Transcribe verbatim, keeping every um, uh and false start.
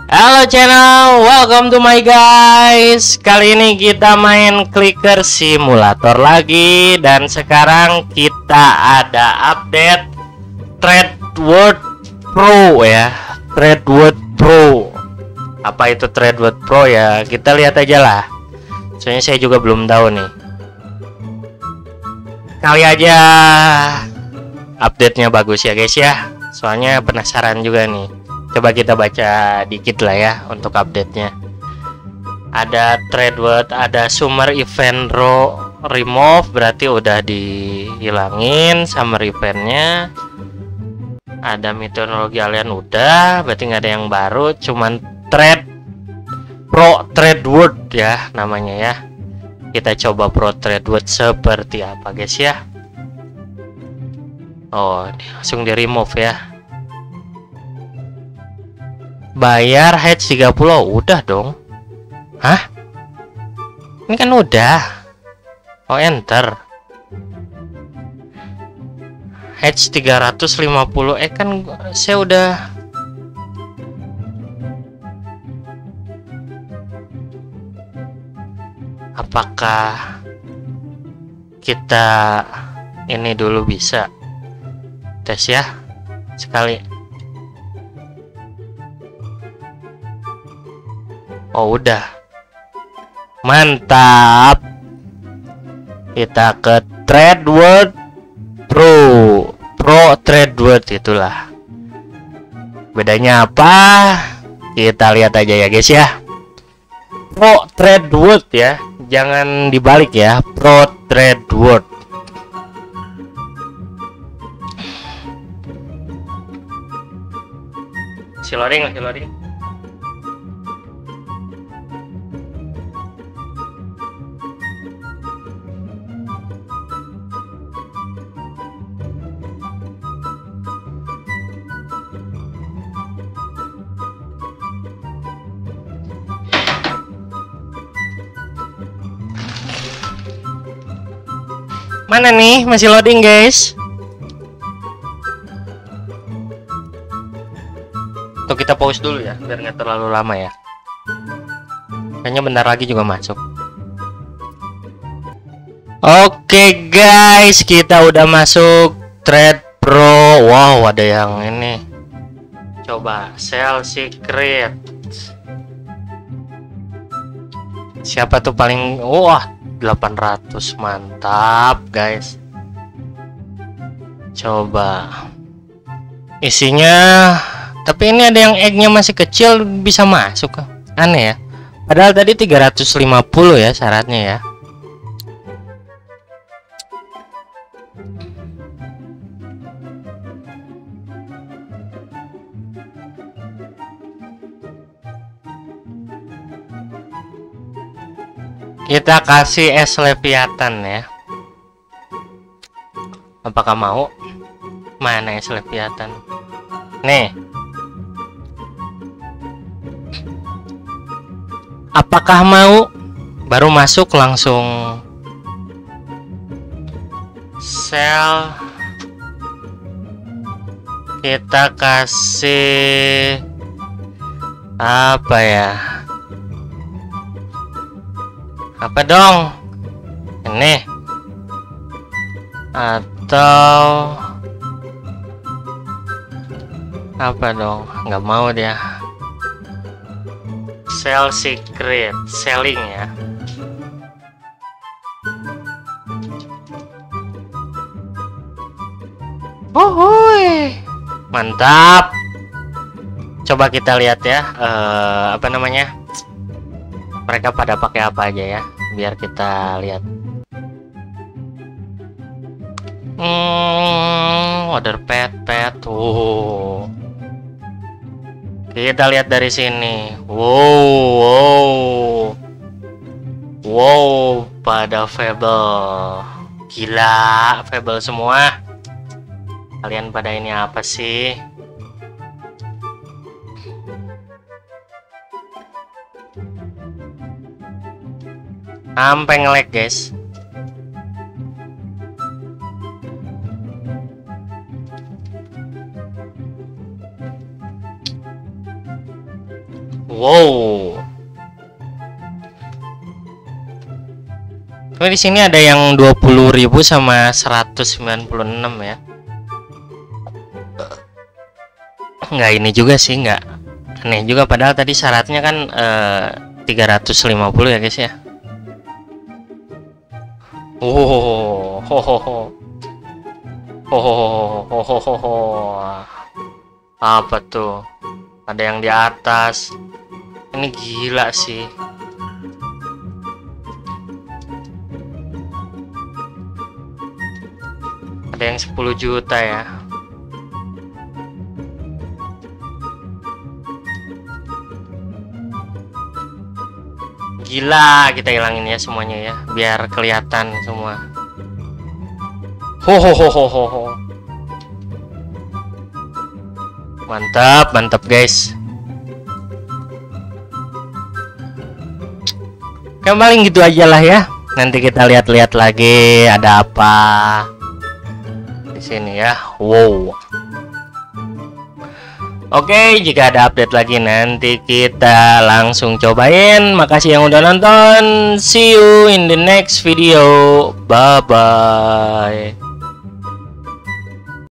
Halo channel, welcome to my guys. Kali ini kita main clicker simulator lagi. Dan sekarang kita ada update Threadword Pro ya. Threadword Pro. Apa itu Threadword Pro ya? Kita lihat aja lah. Soalnya saya juga belum tahu nih. Kali aja update-nya bagus ya guys ya. Soalnya penasaran juga nih. Coba kita baca dikit lah ya untuk update-nya. Ada Threadword, ada Summer Event Row Remove, berarti udah dihilangin Summer Event-nya. Ada Meteorologi Alien udah, berarti nggak ada yang baru. Cuman Thread Pro Threadword ya namanya ya. Kita coba Pro Threadword seperti apa guys ya. Oh, langsung di remove ya. Bayar hedge tiga puluh, udah dong. Hah? Ini kan udah. Oh, enter. Hedge tiga ratus lima puluh, eh kan saya udah. Apakah kita ini dulu bisa tes ya sekali? Oh udah, mantap. Kita ke Threadword Pro Pro Threadword, itulah. Bedanya apa? Kita lihat aja ya guys ya. Pro Threadword ya, jangan dibalik ya. Pro Threadword. Si loading lagi loading. Mana nih, masih loading guys. Tuh kita pause dulu ya, biar nggak terlalu lama ya. Kayaknya bentar lagi juga masuk. Oke guys, kita udah masuk Thread Pro. Wow, ada yang ini. Coba Sell Secret. Siapa tuh paling? Wah, delapan ratus, mantap guys. Coba isinya, tapi ini ada yang egg-nya masih kecil, bisa masuk. Aneh ya, padahal tadi tiga ratus lima puluh ya syaratnya ya. Kita kasih es Leviathan ya. Apakah mau? Mana es Leviathan? Nih. Apakah mau? Baru masuk langsung sell. Kita kasih apa ya? Apa dong? Ini atau apa dong? Nggak mau dia. Sell Secret, selling ya. Uhuy, mantap. Coba kita lihat ya, uh, apa namanya? Mereka pada pakai apa aja ya, biar kita lihat. Hmm, order pet pet. Oh. Kita lihat dari sini. Wow, wow. Wow, pada Fable. Gila, Fable semua. Kalian pada ini apa sih? Sampai nge-lag guys. Wow. Tapi di sini ada yang dua puluh ribu sama seratus sembilan puluh enam ya. Nggak ini juga sih, nggak aneh juga, padahal tadi syaratnya kan eh, tiga ratus lima puluh ya guys ya. Oh, ho ho ho. Ho ho ho ho ho ho. Apa tuh? Ada yang di atas. Ini gila sih. Ada yang sepuluh juta ya. Gila, kita hilangin ya semuanya ya, biar kelihatan semua. Ho ho ho ho ho ho. Mantap, mantap guys. Oke, paling gitu aja lah ya. Nanti kita lihat-lihat lagi ada apa di sini ya. Wow. Oke, jika ada update lagi nanti kita langsung cobain. Makasih yang udah nonton. See you in the next video. Bye bye.